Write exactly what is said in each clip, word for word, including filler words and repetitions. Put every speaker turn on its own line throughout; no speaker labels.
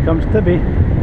comes Tibby.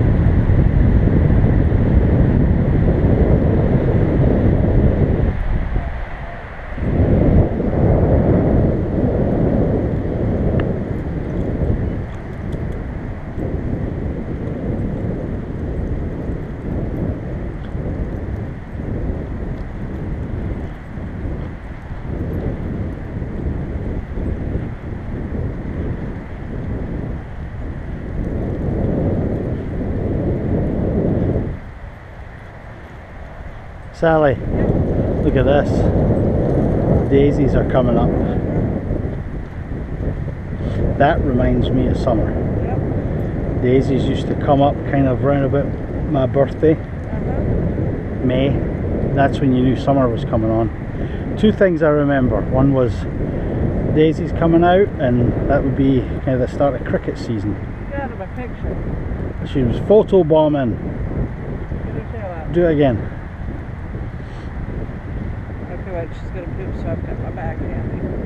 Sally, look at this. Daisies are coming up. That reminds me of summer.
Yep.
Daisies used to come up kind of round about my birthday.
Uh-huh.
May. That's when you knew summer was coming on. Two things I remember. One was daisies coming out, and that would be kind of the start of cricket season.
Get out of my picture.
She was photo bombing.
Get her tail out.
Do it again.
Okay, wait, she's gonna poop, so I've got my bag handy.